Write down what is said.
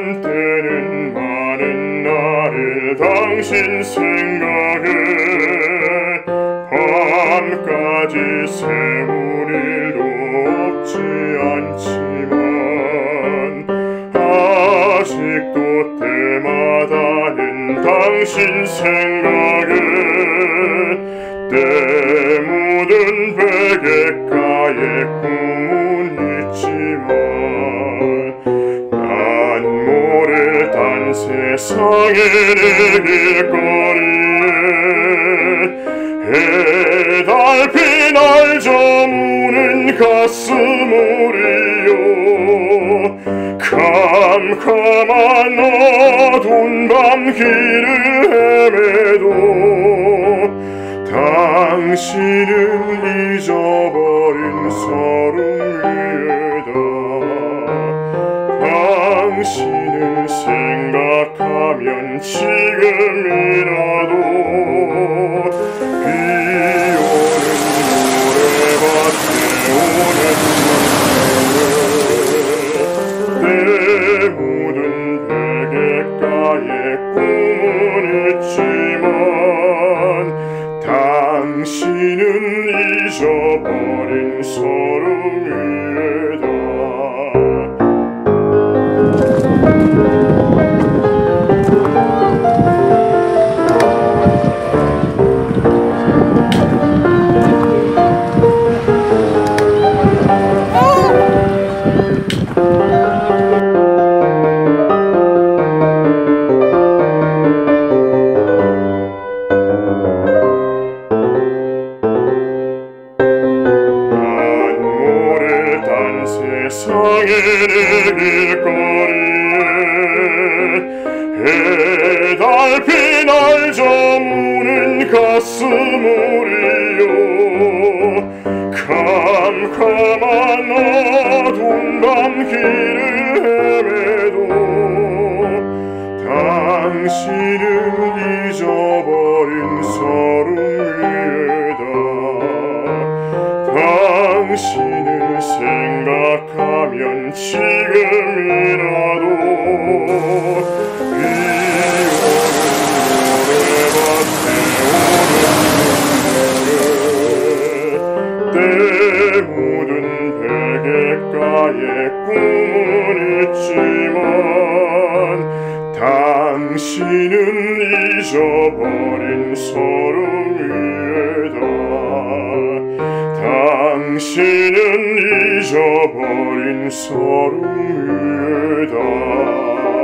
한때는 많은 나를 당신 생각에 밤까지 세울 일도 없지 않지만 아직도 때마다는 당신 생각에 때 묻은 베갯가에 꿈은 있지만 난 모를 딴 세상의 내 길거리에 해달빛 날 저무는 가슴으리요 캄캄한 어두운 밤 길을 헤매도 당신은 잊어버린 서름 위에다 당신을 생각하면 지금이라도 비오는 모래밭에 오는 내 묻은 베갯가에 꿈은 있지만 당신은 잊어버린 서름 위에다 세상의 내 길거리에 해달빛 날 저무는 가슴으리요 캄캄한 어두운 밤 길을 헤매도 당신은 잊어버린 서름 위에다 당신을 생각하면 지금이라도 비오는 모래밭에 오는 때 묻은 베갯가에 꿈은 있지만 당신은 잊어버린 서름 위에다 당신은 잊어버린 서름 위에다